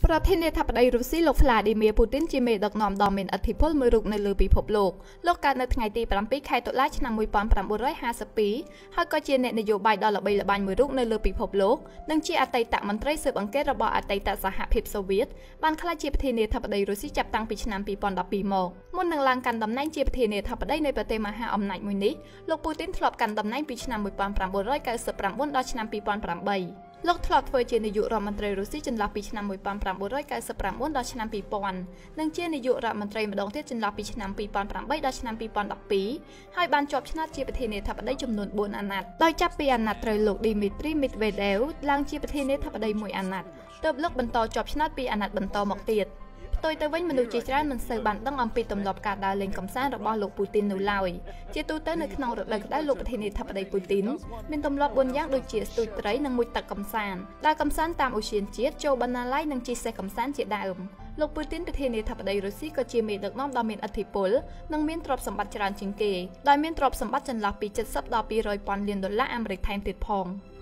ประเทศเนเธอร์แลนด์รัสเซียโลกฟลาดิเมียร์ปูตินจีเมดักนอมดอมเมนอธิพลมือรุกในลือปีพบโลกการในថ្ងៃទី7ខែតុលាឆ្នាំ1952ហើយក៏ជាអ្នកនយោបាយដ៏ល្បីល្បាញមួយរូបនៅលើពិភពលោកនិងជាអតីតមន្ត្រីស៊ើបអង្កេតរបស់អតីតសហភាពសូវៀតបានក្លាយជាប្រធានាធិបតីរុស្ស៊ីចាប់តាំងពីឆ្នាំ2012មកមុននឹងឡើងកាន់តំណែងជាប្រធានាធិបតីនៃប្រទេសមហាអំណាចមួយនេះលោកពូទីនធ្លាប់កាន់តំណែងពីឆ្នាំ1999ដល់ឆ្នាំ2008លោកធ្លាប់ធ្វើជានាយករដ្ឋមន្ត្រីរុស្ស៊ីចន្លោះពីឆ្នាំ1999ដល់ឆ្នាំ2000និងជានាយករដ្ឋមន្ត្រីម្ដងទៀតចន្លោះពីឆ្នាំ2008ដល់ឆ្នាំ2012ហើយបានជាប់ឆ្នោតជាប្រធានាធិបតីចំនួន4អាណត្តិដោយចាប់ពីអាណត្តិត្រូវលោកឌីមីទ្រីមីតវេដេវឡើងជាប្រធានាធិបតីមួយអាណត្តិទើបលោកបន្តជាប់ឆ្នោតពីអាណត្តិបន្តមកទៀតផ្ទុយទៅវិញមនុស្សជាច្រើនមិនសូវបានដឹងអំពីទម្លាប់ការដើរលេងកម្សាន្តរបស់លោកពូទីននោះឡើយជាទូទៅនៅក្នុងរដូវក្តៅលោកប្រធានាធិបតីពូទីនមានទម្លាប់4យ៉ាងដូចជាស្ទូចត្រីនិងមុជទឹកកម្សាន្តដើរកម្សាន្តតាមអូសៀនជាតិចូលបណ្ណាល័យនិងជិះសេះកម្សាន្តជាដើមលោកពូទីនប្រធានាធិបតីរុស្ស៊ីក៏ជាមេដឹកនាំដ៏មានឥទ្ធិពលនិងមានទ្រព្យសម្បត្តិច្រើនជាងគេដោយមានទ្រព្យសម្បត្តិចន្លោះពី70ដល់200ពាន់លានដុល្លារអាមេរិកថែមទៀតផង